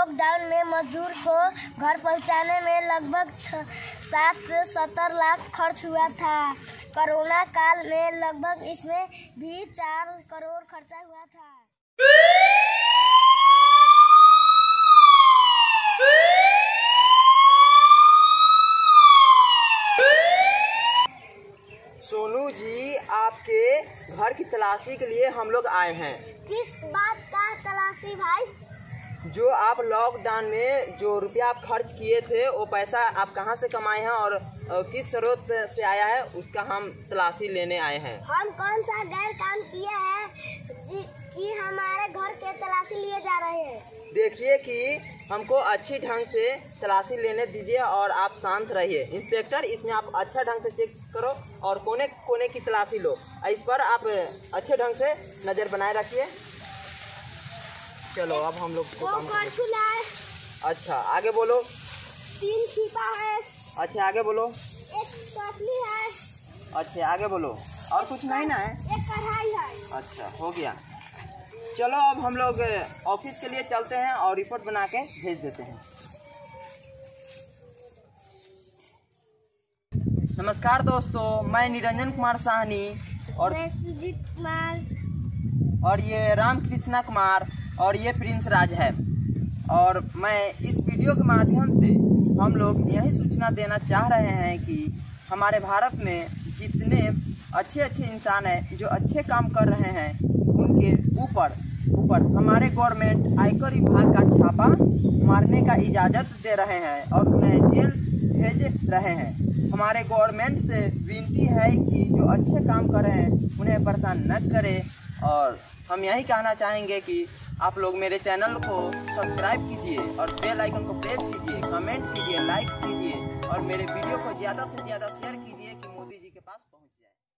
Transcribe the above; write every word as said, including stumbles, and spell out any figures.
Lockdown में मजदूर को घर पहुंचाने में लगभग सात से सत्तर लाख खर्च हुआ था। कोरोना काल में लगभग इसमें भी चार करोड़ खर्चा हुआ था। सोनू जी, आपके घर की तलाशी के लिए हम लोग आए हैं। किस बात का तलाशी भाई? जो आप लॉकडाउन में जो रुपया आप खर्च किए थे, वो पैसा आप कहां से कमाए हैं और किस स्रोत से आया है, उसका हम तलाशी लेने आए हैं। हम कौन सा गैर काम किए हैं कि हमारे घर के तलाशी लिए जा रहे हैं? देखिए कि हमको अच्छी ढंग से तलाशी लेने दीजिए और आप शांत रहिए। इंस्पेक्टर, इसमें आप अच्छा ढंग से चेक करो और कोने कोने की तलाशी लो। इस पर आप अच्छे ढंग से नज़र बनाए रखिए। चलो अब हम लोग को काम करते हैं। अच्छा, आगे बोलो। तीन छिपा है। अच्छा, आगे बोलो। एक कटली है। अच्छा, आगे बोलो। और कुछ नहीं ना है? एक कढ़ाई है। अच्छा, हो गया। चलो अब हम लोग ऑफिस के लिए चलते हैं और रिपोर्ट बना के भेज देते हैं। नमस्कार दोस्तों, मैं निरंजन कुमार साहनी और मैं सुजीत कुमार और ये राम कृष्णा कुमार और ये प्रिंस राज है। और मैं इस वीडियो के माध्यम से हम लोग यही सूचना देना चाह रहे हैं कि हमारे भारत में जितने अच्छे अच्छे इंसान हैं जो अच्छे काम कर रहे हैं, उनके ऊपर ऊपर हमारे गवर्नमेंट आयकर विभाग का छापा मारने का इजाज़त दे रहे हैं और उन्हें जेल भेज रहे हैं। हमारे गवर्नमेंट से विनती है कि जो अच्छे काम कर रहे हैं उन्हें परेशान न करें। और हम यही कहना चाहेंगे कि आप लोग मेरे चैनल को सब्सक्राइब कीजिए और बेल आइकन को प्रेस कीजिए, कमेंट कीजिए, लाइक कीजिए और मेरे वीडियो को ज़्यादा से ज़्यादा शेयर कीजिए कि मोदी जी के पास पहुँचे।